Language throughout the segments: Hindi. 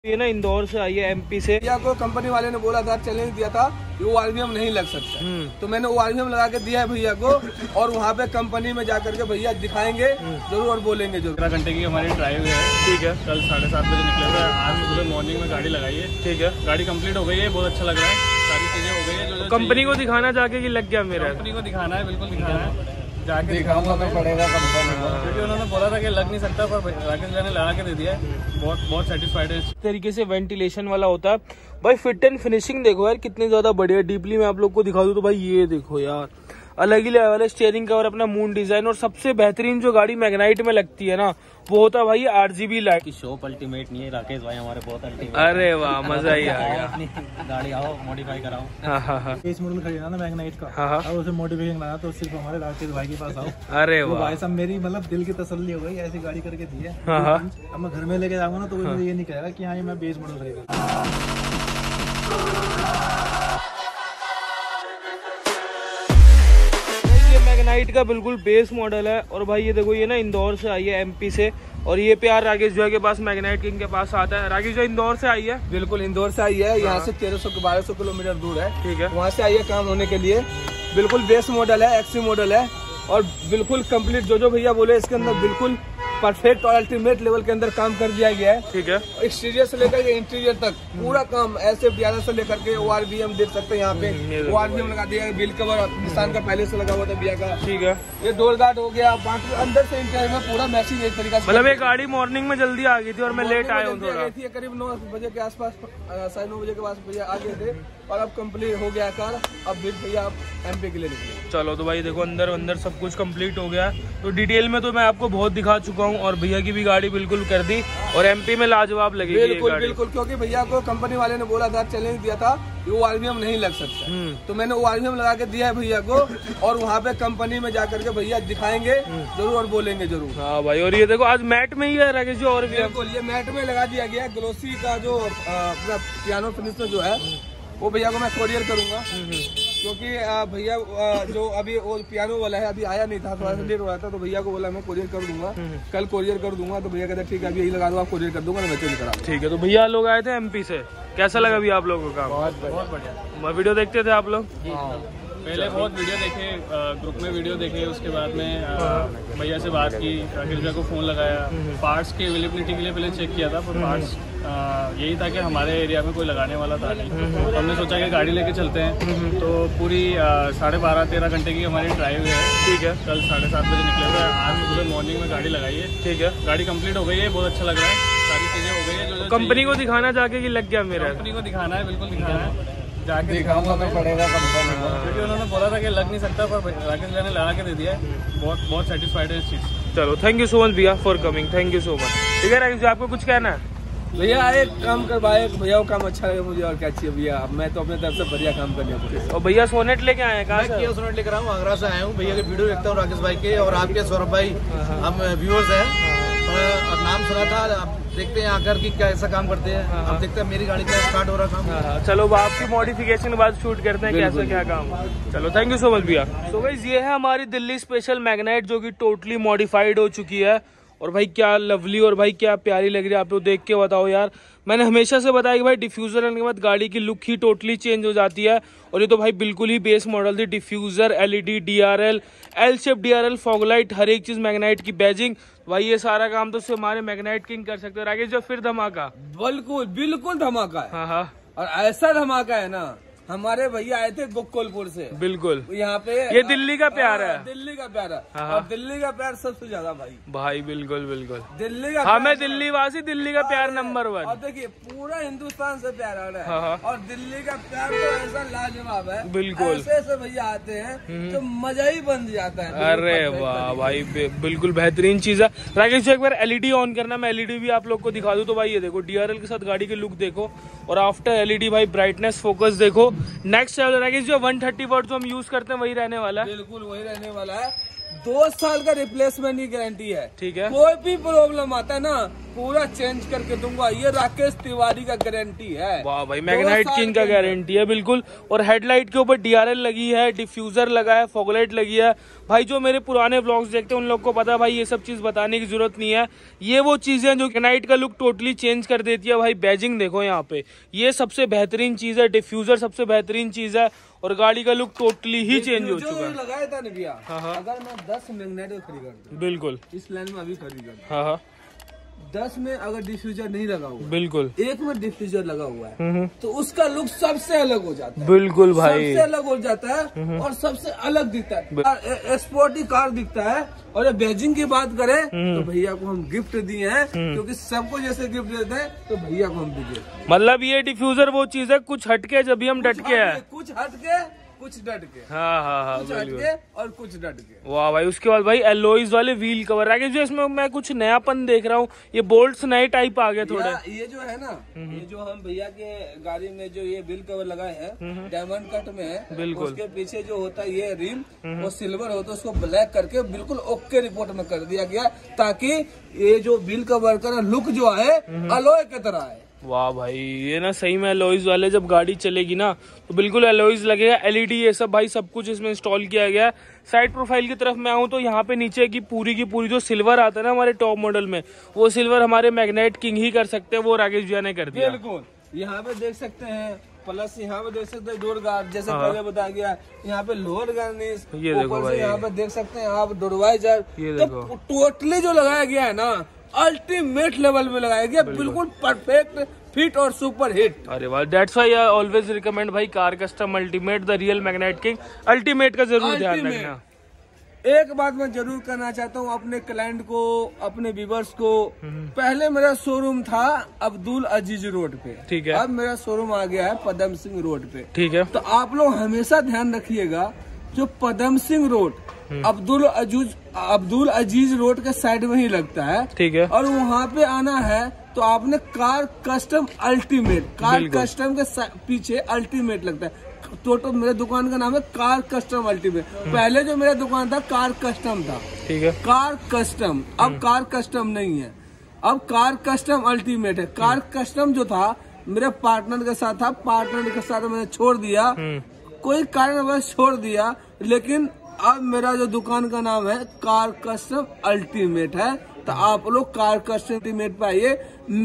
ये ना इंदौर से आई है, एमपी से। भैया को कंपनी वाले ने बोला था, चैलेंज दिया था कि वो आरबीएम नहीं लग सकता, तो मैंने वो आरबीएम लगा के दिया है भैया को, और वहाँ पे कंपनी में जाकर के भैया दिखाएंगे जरूर और बोलेंगे जरूर। 15 घंटे की हमारी ड्राइव है, ठीक है। कल 7:30 बजे निकले हुए, आज सुबह मॉर्निंग में गाड़ी लगाई है, ठीक है। गाड़ी कंप्लीट हो गई है, बहुत अच्छा लग रहा है, सारी चीजें हो गई है। जो कंपनी को दिखाना जाके कि लग गया मेरा, कंपनी को दिखाना है, बिल्कुल दिखाना है, जाके दिखाऊंगा तो पड़ेगा कंपनी को, क्योंकि उन्होंने बोला था कि लग नहीं सकता, पर राकेश भाई ने लगा के दे दिया है। बहुत सेटिस्फाइड है। इस तरीके से वेंटिलेशन वाला होता है भाई। फिट एंड फिनिशिंग देखो यार कितनी ज्यादा बढ़िया। डीपली मैं आप लोग को दिखा दूं तो भाई ये देखो यार, अलग ही लेवल है। स्टीयरिंग कवर अपना मून डिजाइन, और सबसे बेहतरीन जो गाड़ी मैग्नाइट में लगती है ना, वो होता है भाई RGB लाइट की। शॉप अल्टीमेट नहीं है, राकेश भाई हमारे बहुत अल्टीमेट। अरे वाह, मजा ही आ गया। गाड़ी आओ मॉडिफाई कराओ। हाँ। इस मॉडल खरीदा ना मैग्नाइट का, हाँ। और उसे मॉडिफिकेशन लाया तो सिर्फ हमारे राकेश भाई के पास आओ। अरे वो वाह भाई साहब मेरी मतलब दिल की तसल्ली हो गई, ऐसी गाड़ी करके दी है। हाँ। अब मैं घर में लेके जाऊंगा ना तो वो मुझे ये नहीं कहेगा कि हाँ ये मैं बेस मॉडल खरीदा। मैग्नाइट का बिल्कुल बेस मॉडल है। और भाई ये देखो, ये ना इंदौर से आई है, MP से। और ये प्यार राकेश जो के पास मैग्नाइट किंग के पास आता है। राकेश जो इंदौर से आई है, बिल्कुल इंदौर से आई है, यहाँ से 1300-1200 किलोमीटर दूर है, ठीक है। वहाँ से आई है काम होने के लिए। बिल्कुल बेस मॉडल है, XC मॉडल है, और बिल्कुल कंप्लीट जो भैया बोले इसके अंदर बिल्कुल परफेक्ट और अल्टीमेट लेवल के अंदर काम कर दिया गया है, ठीक है। एक्सटीरियर से लेकर के इंटीरियर तक पूरा काम, ऐसे DRL से लेकर के ORVM देख सकते हैं यहाँ पे, ORVM लगा दिया है। बिल कवर निशान का पहले से लगा हुआ था भैया का, ठीक है। ये डोर गार्ड हो गया, बाकी अंदर से इंटीरियर में पूरा मैचिंग एक तरीका से। मतलब ये गाड़ी मॉर्निंग में जल्दी आ गई थी और मैं लेट आया हूँ थोड़ा। करीब 9 बजे के आसपास, 9:30 बजे के पास भैया आ गए थे, और अब कंप्लीट हो गया कार। अब भैया आप MP के लिए निकले। चलो तो भाई देखो, अंदर सब कुछ कंप्लीट हो गया। तो डिटेल में तो मैं आपको बहुत दिखा चुका हूँ, और भैया की भी गाड़ी बिल्कुल कर दी, और MP में लाजवाब लगेगी। बिल्कुल, क्योंकि भैया को कंपनी वाले ने बोला था, चैलेंज दिया था कि वो आरबीएम नहीं लग सकता, तो मैंने वो आरबीएम लगा के दिया है भैया को, और वहाँ पे कंपनी में जाकर के भैया दिखाएंगे जरूर और बोलेंगे जरूर। हाँ भाई, और ये देखो आज मैट में ही है राकेश जी, और बिल्कुल ये मैट में लगा दिया गया। ग्लोसी का जो अपना पियानो फिनिश में जो है, वो भैया को मैं कोरियर करूंगा, क्योंकि भैया जो अभी वो पियानो वाला है अभी आया नहीं था, थोड़ा सा लेट हो रहा था, तो भैया को बोला मैं कोरियर कर दूंगा, कल कोरियर कर दूंगा। तो भैया कहते ठीक है, अभी यही लगा दो, आप कोरियर कर दूंगा, मैं चेंज करा। ठीक है। तो भैया लोग आए थे MP से, कैसा लगा भैया आप लोगों का? बहुत बढ़िया। वीडियो देखते थे आप लोग? पहले बहुत वीडियो देखे, ग्रुप में वीडियो देखे, उसके बाद में भैया से बात की, राकेश भैया को फ़ोन लगाया, पार्ट्स की अवेलेबिलिटी के लिए पहले चेक किया था, पर पार्ट्स यही था कि हमारे एरिया में कोई लगाने वाला था नहीं, तो हमने सोचा कि गाड़ी लेके चलते हैं। तो पूरी 12.5-13 घंटे की हमारी ड्राइव है, ठीक है। कल 7:30 बजे निकले हुए, आज सुबह मॉर्निंग में गाड़ी लगाई है, ठीक है। गाड़ी कंप्लीट हो गई है, बहुत अच्छा लग रहा है, सारी चीज़ें हो गई है। जो कंपनी को दिखाना जाके कि लग गया मेरा, कंपनी को दिखाना है, बिल्कुल दिखाना है, जाके दिखाऊंगा तो पड़ेगा कंपनी को, क्योंकि उन्होंने बोला था कि लग नहीं सकता, पर राकेश भाई ने लगा के दे दिया है। बहुत सेटिस्फाइड है इस चीज़। चलो, थैंक यू सो मच भैया for coming, thank you so much. ठीक है राकेश जी, आपको कुछ कहना है? भैया एक काम करवाए, भैया को काम अच्छा लगे मुझे, और क्या चाहिए भैया। मैं तो अपने तरफ से बढ़िया काम करने। और भैया सोनेट लेके आए हैं कहाँ से? मैं सोनेट लेकर आऊँ, आगरा से आया हूँ। भैया के वीडियो देखता हूँ राकेश भाई के, और आपके सौरभ भाई, हम व्यूअर्स हैं, और नाम सुना था। आप देखते हैं आकर कि कैसा काम करते हैं। आप देखते हैं मेरी गाड़ी का स्टार्ट हो रहा काम। चलो आपकी मॉडिफिकेशन के बाद शूट करते हैं कैसा क्या काम। चलो, थैंक यू सो मच भैया। तो गाइस ये है हमारी दिल्ली स्पेशल मैग्नाइट, जो कि टोटली मॉडिफाइड हो चुकी है। और भाई क्या लवली और भाई क्या प्यारी लग रही है, आप लोग देख के बताओ यार। मैंने हमेशा से बताया कि भाई डिफ्यूजर आने के बाद गाड़ी की लुक ही टोटली चेंज हो जाती है, और ये तो भाई बिल्कुल ही बेस मॉडल थी। Diffuser, LED, DRL, L shape DRL, fog light, हर एक चीज मैग्नाइट की बैजिंग। भाई ये सारा काम तो सिर्फ हमारे मैग्नाइट किंग कर सकते हैं। राकेश जो फिर धमाका, बिल्कुल धमाका है। हाँ, और ऐसा धमाका है ना, हमारे भैया आए थे गोकुलपुर से, बिल्कुल यहाँ पे। ये दिल्ली का प्यार है, दिल्ली का प्यार है, हाँ। और दिल्ली का प्यार सबसे ज्यादा भाई बिल्कुल दिल्ली का। हमें दिल्ली वासी, दिल्ली का प्यार नंबर 1। और देखिए पूरा हिंदुस्तान से प्यार आ रहा है, हाँ। और दिल्ली का प्यार तो ऐसा लाजवाब है, बिल्कुल। ऐसे भैया आते हैं तो मजा ही बन जाता है। अरे वाह भाई, बिल्कुल बेहतरीन चीज है। राकेश जी एक बार LED ऑन करना, मैं LED भी आप लोग को दिखा दूं। तो भाई ये देखो, DRL के साथ गाड़ी की लुक देखो, और आफ्टर LED भाई ब्राइटनेस, फोकस देखो, नेक्स्ट लेवल। राकेश जो 130 वाट जो हम यूज करते हैं वही रहने वाला है, बिल्कुल वही रहने वाला है। 2 साल का रिप्लेसमेंट की गारंटी है, ठीक है। कोई भी प्रॉब्लम आता है ना, पूरा चेंज करके दूंगा, ये राकेश तिवारी का गारंटी है। वाह भाई, मैग्नाइट किंग का गारंटी है बिल्कुल। और हेडलाइट के ऊपर DRL लगी है, डिफ्यूजर लगा है, फॉगलाइट लगी है। भाई जो मेरे पुराने व्लॉग्स देखते हैं उन लोग को पता है भाई, ये सब चीज बताने की जरूरत नहीं है। ये वो चीजें जो मैग्नाइट का लुक टोटली चेंज कर देती है। भाई बैजिंग देखो यहाँ पे, ये सबसे बेहतरीन चीज है, डिफ्यूजर सबसे बेहतरीन चीज है, और गाड़ी का लुक टोटली ही चेंज हो चुका है। लगाया था ना भैया, अगर मैं 10 मैग्नाइट खड़ी कर दूं, बिल्कुल इस लाइन में अभी खड़ी कर, हाँ 10 में अगर डिफ्यूजर नहीं लगा हुआ, बिल्कुल, एक में डिफ्यूजर लगा हुआ है, तो उसका लुक सबसे अलग हो जाता है। बिल्कुल भाई, सबसे अलग हो जाता है और सबसे अलग दिखता है, स्पोर्टी कार दिखता है। और ये बैजिंग की बात करें तो भैया को हम गिफ्ट दिए हैं, क्योंकि सबको जैसे गिफ्ट देते हैं तो भैया को हम दिए। मतलब ये डिफ्यूजर वो चीज है, कुछ हटके जब भी हम डट के है, कुछ हटके कुछ डट के, हाँ कुछ हटके और कुछ डट के। वाह भाई, उसके बाद भाई एलोइज वाले व्हील कवर आ गए, जो इसमें मैं कुछ नयापन देख रहा हूँ। ये बोल्ट्स नए टाइप आ गए थोड़े। ये जो है ना, ये जो हम भैया के गाड़ी में जो ये व्हील कवर लगाए हैं, डायमंड कट में है। बिल्कुल। उसके पीछे जो होता है ये रिम, वो सिल्वर होता है, उसको ब्लैक करके बिल्कुल ओके रिपोर्ट में कर दिया गया, ताकि ये जो व्हील कवर का लुक जो है अलॉय की तरह है। वाह भाई, ये ना सही में एलोइज वाले जब गाड़ी चलेगी ना तो बिल्कुल एलोइज लगेगा। LED ये सब भाई सब कुछ इसमें इंस्टॉल किया गया है। साइड प्रोफाइल की तरफ मैं आऊँ तो यहाँ पे नीचे की पूरी जो सिल्वर आता है ना हमारे टॉप मॉडल में, वो सिल्वर हमारे मैग्नाइट किंग ही कर सकते हैं, वो राकेश भैया ने कर दिया। बिल्कुल, यहाँ पे देख सकते हैं, प्लस यहाँ पे देख सकते हैं डोर गार्ड, जैसे पहले बताया गया। यहाँ पे लोअर गार्निश, ये देखो भाई, यहाँ पे देख सकते हैं आप डोरवाइजर। ये तो देखो टोटली जो लगाया गया है ना, अल्टीमेट लेवल में लगाया गया, बिल्कुल परफेक्ट फिट और सुपर हिट। अरे वाह, that's why I always recommend भाई car custom ultimate, the real Magnite king. Ultimate का जरूर ध्यान रखना। एक बात मैं जरूर करना चाहता हूँ अपने क्लाइंट को, अपने व्यूअर्स को। पहले मेरा शोरूम था अब्दुल अजीज रोड पे, ठीक है। अब मेरा शोरूम आ गया है पदम सिंह रोड पे, ठीक है। तो आप लोग हमेशा ध्यान रखिएगा, जो पदम सिंह रोड अब्दुल अजीज रोड के साइड में ही लगता है, ठीक है। और वहाँ पे आना है तो आपने car custom ultimate, car custom के पीछे अल्टीमेट लगता है। टोटल मेरे दुकान का नाम है कार कस्टम अल्टीमेट। पहले जो मेरा दुकान था कार कस्टम था, ठीक है, कार कस्टम। अब कार कस्टम नहीं है, अब कार कस्टम अल्टीमेट है। कार कस्टम जो था मेरे पार्टनर के साथ था, पार्टनर के साथ मैंने छोड़ दिया, कोई कारणवश छोड़ दिया, लेकिन अब मेरा जो दुकान का नाम है कार कस्टम अल्टीमेट है। तो आप लोग कार कस्टम अल्टीमेट पे आइए,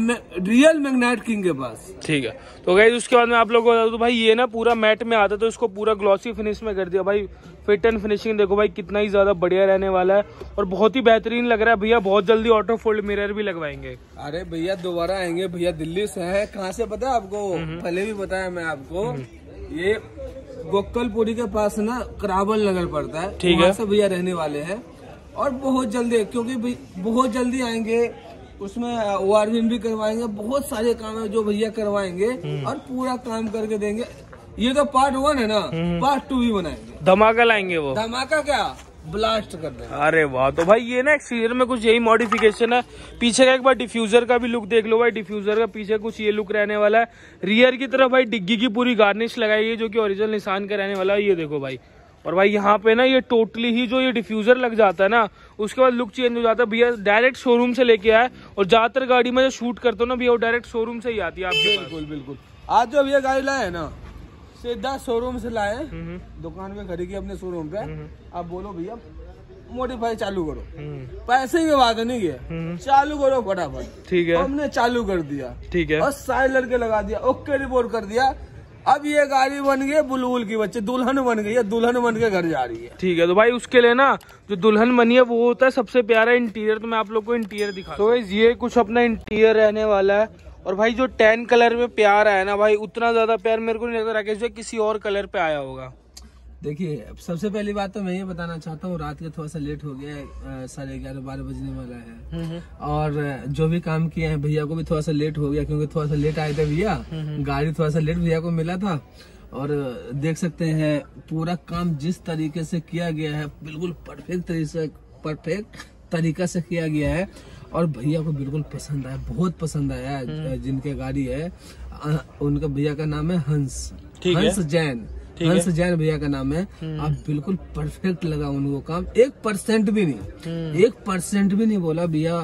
रियल मैग्नाइट किंग के पास, ठीक है। तो गाइस उसके बाद में आप लोगों को बता दूं भाई, ये ना पूरा मैट में आता है, तो इसको पूरा ग्लॉसी फिनिश में कर दिया भाई। फिट एंड फिनिशिंग देखो भाई कितना ही ज्यादा बढ़िया रहने वाला है, और बहुत ही बेहतरीन लग रहा है भैया। बहुत जल्दी ऑटो फोल्ड मिरर भी लगवाएंगे। अरे भैया दोबारा आएंगे भैया, दिल्ली से है। कहाँ से पता है आपको? पहले भी बताया मैं आपको, ये गोकलपुरी के पास ना करावल नगर पड़ता है, ठीक है, से भैया रहने वाले हैं। और बहुत जल्दी, क्योंकि बहुत जल्दी आएंगे, उसमें ORVM भी करवाएंगे, बहुत सारे काम है जो भैया करवाएंगे, और पूरा काम करके देंगे। ये तो पार्ट 1 है ना, पार्ट 2 भी बनाएंगे, धमाका लाएंगे। वो धमाका क्या, ब्लास्ट कर देंगे। अरे वाह, तो भाई ये ना एक्सटीरियर में कुछ यही मॉडिफिकेशन है। पीछे का एक बार डिफ्यूजर का भी लुक देख लो भाई, डिफ्यूजर का पीछे कुछ ये लुक रहने वाला है। रियर की तरफ भाई डिग्गी की पूरी गार्निश लगाई है, जो कि ओरिजिनल निशान का रहने वाला है। ये देखो भाई, और भाई यहाँ पे ना ये टोटली ही जो ये डिफ्यूजर लग जाता है ना, उसके बाद लुक चेंज हो जाता है भैया। डायरेक्ट शोरूम से लेके आए, और ज्यादातर गाड़ी में जो शूट करते हो ना भैया, वो डायरेक्ट शोरूम से ही आती है आपके। बिल्कुल बिल्कुल। आज जो भैया गाड़ी लाए ना, सीधा शोरूम से लाए, दुकान पे खड़ी की अपने शोरूम पे। आप बोलो भैया मॉडिफाई चालू करो, पैसे की बात नहीं है, चालू करो फटाफट, ठीक है। हमने चालू कर दिया, ठीक है, और साइड लड़के लगा दिया, ओके रिपोर्ट कर दिया। अब ये गाड़ी बन गई बुलबुल की बच्चे, दुल्हन बन गई है, दुल्हन बन के घर जा रही है, ठीक है। तो भाई उसके लिए ना जो दुल्हन बनी है वो होता है सबसे प्यारा इंटीरियर। तो मैं आप लोग को इंटीरियर दिखा, तो ये कुछ अपना इंटीरियर रहने वाला है। और भाई जो टैन कलर में प्यार आया ना भाई, उतना ज्यादा प्यार मेरे को नहीं लगता राकेश भाई किसी और कलर पे आया होगा। देखिए, सबसे पहली बात तो मैं ये बताना चाहता हूँ, रात के थोड़ा सा लेट हो गया है, 11:30-12 बजने वाला है, और जो भी काम किए हैं भैया को भी थोड़ा सा लेट हो गया, क्योंकि थोड़ा सा लेट आए थे भैया, गाड़ी थोड़ा सा लेट भैया को मिला था। और देख सकते हैं पूरा काम जिस तरीके से किया गया है, बिल्कुल परफेक्ट तरीका से किया गया है, और भैया को बिल्कुल पसंद आया, बहुत पसंद आया। जिनके गाड़ी है उनका भैया का नाम है हंस जैन, हंस जैन भैया का नाम है। आप बिल्कुल परफेक्ट लगा उनको काम, 1% भी नहीं, 1% भी नहीं बोला भैया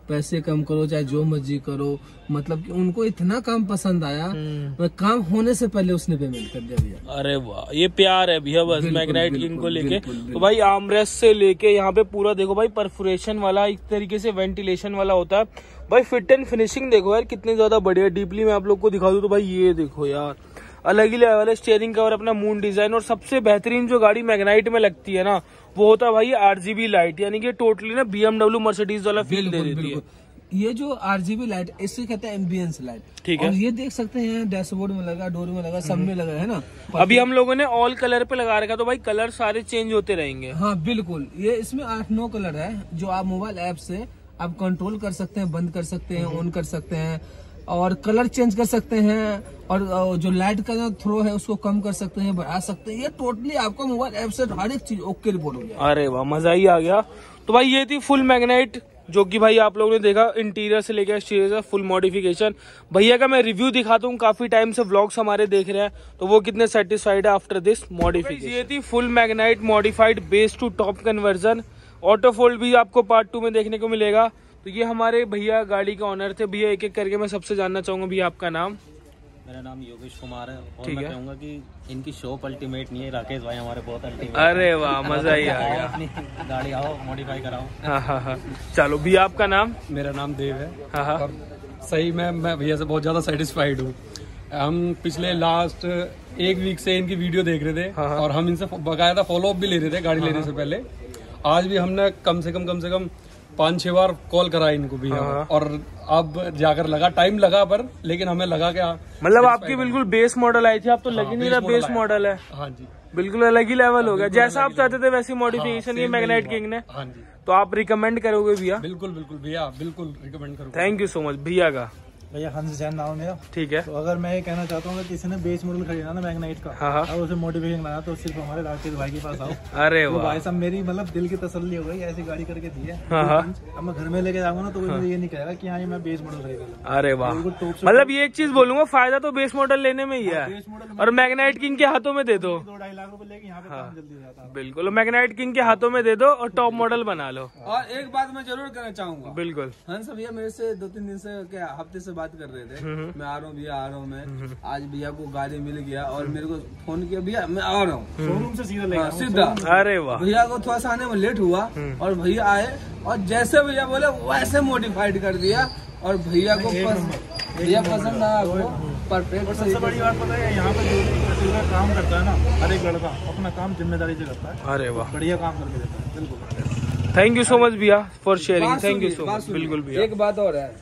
पैसे कम करो चाहे जो मर्जी करो, मतलब कि उनको इतना काम पसंद आया, काम होने से पहले उसने पेमेंट कर दिया भैया। अरे वाह, ये प्यार है भैया बस मैग्नाइट किंग को लेके। तो भाई आर्मरेस्ट से लेके यहाँ पे पूरा देखो भाई परफोरेशन वाला, एक तरीके से वेंटिलेशन वाला होता है भाई। फिट एंड फिनिशिंग देखो यार कितनी ज्यादा बढ़िया। डीपली मैं आप लोग को दिखा दूं तो भाई ये देखो यार अलग ही लेवल है। स्टीयरिंग कवर अपना मून डिजाइन, और सबसे बेहतरीन जो गाड़ी मैग्नाइट में लगती है ना वो होता है भाई RGB लाइट, यानी कि टोटली ना BMW मर्सिडीज वाला फील दे देती है। ये जो RGB लाइट इसे कहते हैं एम्बियंस लाइट, ठीक है। और ये देख सकते हैं डैशबोर्ड में लगा, डोर में लगा, सब में लगा है ना। अभी हम लोगों ने ऑल कलर पे लगा रखा, तो भाई कलर सारे चेंज होते रहेंगे। हाँ बिल्कुल, ये इसमें 8-9 कलर है जो आप मोबाइल ऐप से आप कंट्रोल कर सकते हैं, बंद कर सकते हैं, ऑन कर सकते हैं, और कलर चेंज कर सकते हैं, और जो लाइट का जो थ्रो है उसको कम कर सकते हैं, बढ़ा सकते हैं। ये टोटली आपको मोबाइल ऐप से हर एक चीज ओके रिपोर्ट हो गया। अरे वाह, मजा ही आ गया। तो भाई ये थी फुल मैग्नाइट, जो कि भाई आप लोगों ने देखा इंटीरियर से लेकर एक्सटीरियर से फुल मॉडिफिकेशन। भैया का मैं रिव्यू दिखाता हूँ, काफी टाइम से व्लॉग्स हमारे देख रहे हैं, तो वो कितने सेटिस्फाइड है आफ्टर दिस मॉडिफिकेशन। ये थी full Magnite modified base to top conversion. Auto fold भी आपको पार्ट 2 में देखने को मिलेगा। तो ये हमारे भैया गाड़ी का ऑनर थे। भैया एक एक करके मैं सबसे जानना चाहूंगा भैया आपका नाम। मेरा नाम योगेश कुमार है, और मैं कहूँगा कि इनकी शॉप अल्टीमेट नहीं है, राकेश भाई हमारे बहुत अल्टीमेट। अरे वाह, मजा ही आ गया। अपनी गाड़ी आओ मॉडिफाई कराओ। हाँ। चलो भैया आपका नाम। मेरा नाम देव है। हाँ। और सही मैं भैया से बहुत ज़्यादा सेटिस्फाइड हूँ। हम पिछले लास्ट 1 वीक से इनकी वीडियो देख रहे थे, और हम इनसे बाकायदा फॉलोअप भी ले रहे थे गाड़ी लेने से पहले। आज भी हमने कम से कम 5-6 बार कॉल करा इनको भी, और अब जाकर लगा, टाइम लगा पर, लेकिन हमें लगा क्या मतलब आपकी बिल्कुल बेस मॉडल आई थी, आप तो लगी नहीं रहा बेस मॉडल है। हाँ जी, बिल्कुल अलग ही लेवल हो गया। जैसा आप चाहते थे वैसी मॉडिफिकेशन ये मैग्नाइट किंग ने। हाँ जी, तो आप रिकमेंड करोगे भैया? बिल्कुल भैया, बिल्कुल रिकमेंड करूँगा। थैंक यू सो मच भैया का। भैया हंस जैन नाम है मेरा। ठीक है। तो अगर मैं ये कहना चाहता हूँ कि किसी ने बेस मॉडल खरीदना ना मैग्नाइट का, हाँ। और उसे मॉडिफिकेशन लाना, तो सिर्फ हमारे राकेश भाई के पास आओ। अरे तो वाह भाई साहब मेरी मतलब दिल की तसल्ली हो गई, ऐसी गाड़ी करके दी है। हाँ। अब मैं घर में लेके जाऊंगा ना तो कोई मुझे ये नहीं कहेगा कि हाँ ये मैं बेस मॉडल खरीदा। अरे वाह, मतलब ये एक चीज बोलूंगा, फायदा तो बेस मॉडल लेने में ही है, और मैग्नाइट किंग के हाथों में दे दो। 2-2.5 लाख रुपए लेके यहाँ पे काम जल्दी हो जाता है। बिल्कुल, मैग्नाइट किंग के हाथों में दे दो और टॉप मॉडल बना लो। और एक बात मैं जरूर कहना चाहूंगा। बिल्कुल। हंस भैया मेरे से 2-3 दिन से क्या हफ्ते से बात कर रहे थे, मैं आ रहा हूँ भैया, आ रहा हूँ मैं। आज भैया को गाड़ी मिल गया और मेरे को फोन किया, भैया मैं आ रहा हूँ शोरूम से सीधा। अरे वाह, भैया को थोड़ा सा आने में लेट हुआ, और भैया आए और जैसे भैया बोले वैसे मॉडिफाइड कर दिया, और भैया को भैया पसंद आया आपको, परफेक्ट। सबसे बड़ी बात पता है, यहाँ पे जो काम करता है ना हर एक लड़का अपना काम जिम्मेदारी से करता है। अरे वाह, बढ़िया काम करके देता है। बिल्कुल, थैंक यू सो मच भैया for sharing. Thank you so much. बिल्कुल भैया। एक बात और है,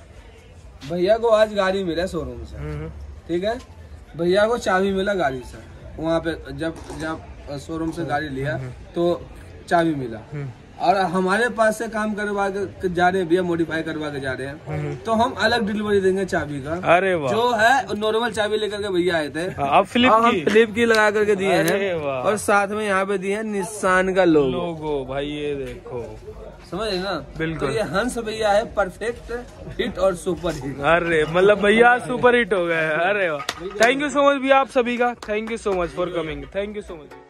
भैया को आज गाड़ी मिला शोरूम से, ठीक है। भैया को चाबी मिला गाड़ी से, वहाँ पे जब शोरूम से गाड़ी लिया तो चाबी मिला, और हमारे पास से काम करवा के जा रहे हैं भैया, मॉडिफाई करवा के जा रहे हैं, तो हम अलग डिलीवरी देंगे चाबी का। अरे वाह, जो है नॉर्मल चाबी लेकर के भैया आए थे, आप फिलिप की लगा करके दिए हैं, वाह। और साथ में यहाँ पे दिए हैं निशान का लोगो। भाई ये देखो, समझ ना। बिल्कुल। तो ये हंस भैया है परफेक्ट हिट और सुपर हिट। अरे मतलब भैया सुपर हिट हो गए। अरे वाह, थैंक यू सो मच भैया आप सभी का। Thank you so much for coming. Thank you so much.